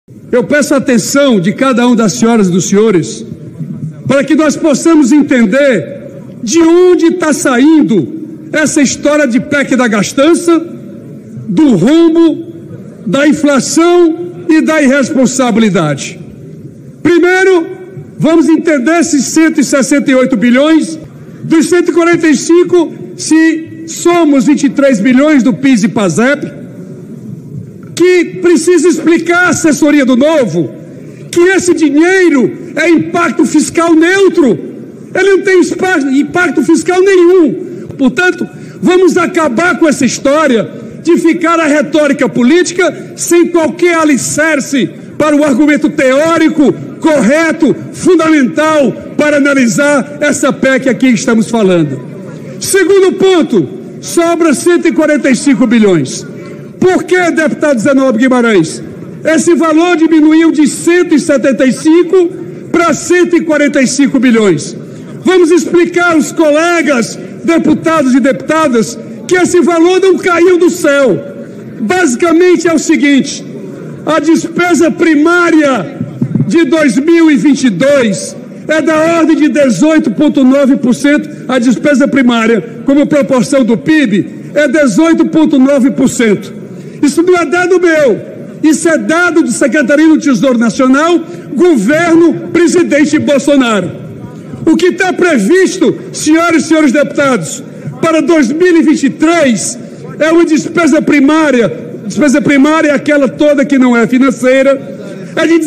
Eu peço a atenção de cada um das senhoras e dos senhores para que nós possamos entender de onde está saindo essa história de PEC da gastança, do rombo, da inflação e da irresponsabilidade. Primeiro, vamos entender esses 168 bilhões, dos 145, se somos 23 bilhões do PIS e PASEP, que precisa explicar à assessoria do Novo que esse dinheiro é impacto fiscal neutro, ele não tem impacto fiscal nenhum. Portanto, vamos acabar com essa história de ficar a retórica política sem qualquer alicerce para o argumento teórico, correto, fundamental para analisar essa PEC aqui que estamos falando. Segundo ponto, sobra 145 bilhões. Por que, deputado Zenob Guimarães? Esse valor diminuiu de 175 para 145 bilhões. Vamos explicar aos colegas, deputados e deputadas, que esse valor não caiu do céu. Basicamente é o seguinte: a despesa primária de 2022 é da ordem de 18,9%, a despesa primária, como proporção do PIB, é 18,9%. Isso não é dado meu, isso é dado do Secretaria do Tesouro Nacional, governo presidente Bolsonaro. O que está previsto, senhoras e senhores deputados, para 2023 é uma despesa primária é aquela toda que não é financeira, é de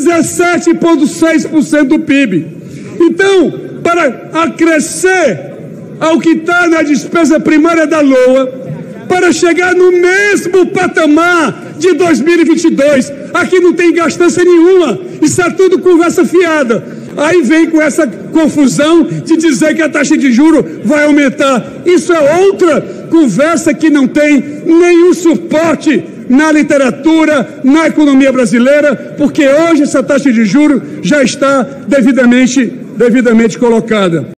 17,6% do PIB. Então, para acrescer ao que está na despesa primária da LOA, para chegar no mesmo patamar de 2022, aqui não tem gastança nenhuma, isso é tudo conversa fiada. Aí vem com essa confusão de dizer que a taxa de juros vai aumentar. Isso é outra conversa que não tem nenhum suporte na literatura, na economia brasileira, porque hoje essa taxa de juros já está devidamente colocada.